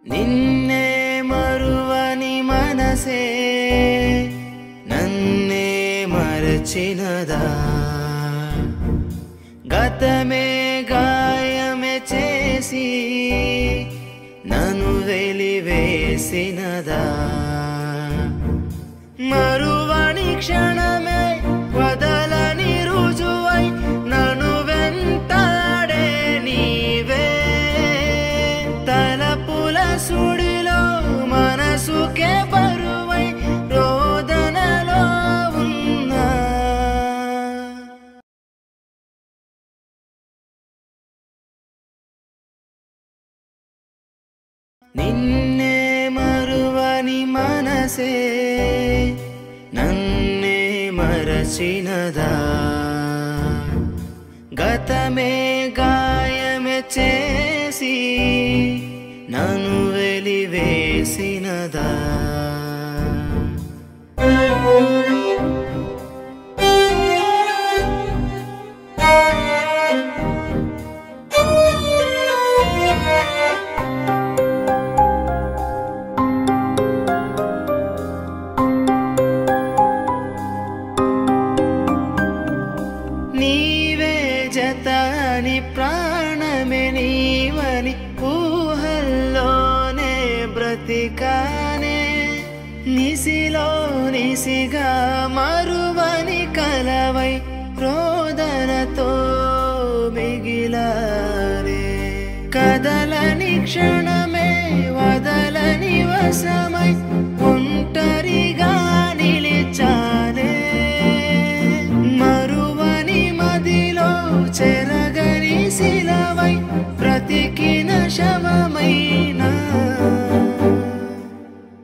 నిన్నే మరువని మనసే నన్నే మరచినదా గతమే గాయమే చేసి నన్ను వెలివేసినదా మరువని క్షణమే వదలని రుజువై నన్ను వెంటాడే నీవే తలపుల సుడిలో మనసుకే బరువై రోదనలో ఉన్నా నిన్నే మరువని మనసే నన్నే మరచినదా గతమే గాయమే చేసి నన్ను వెలివేసినదా నీవే జతని ప్రాణమే నీవని ఊహల్లోనే బ్రతికానే నిసిలో నిసిగా మరువని కలవై రోదనతో మిగిలానే కదలని క్షణమే వదలని వశమై ఒంటరిగా నిలిచానే మరువని మదిలో చెరగని శిలవై బ్రతికిన శవమైనా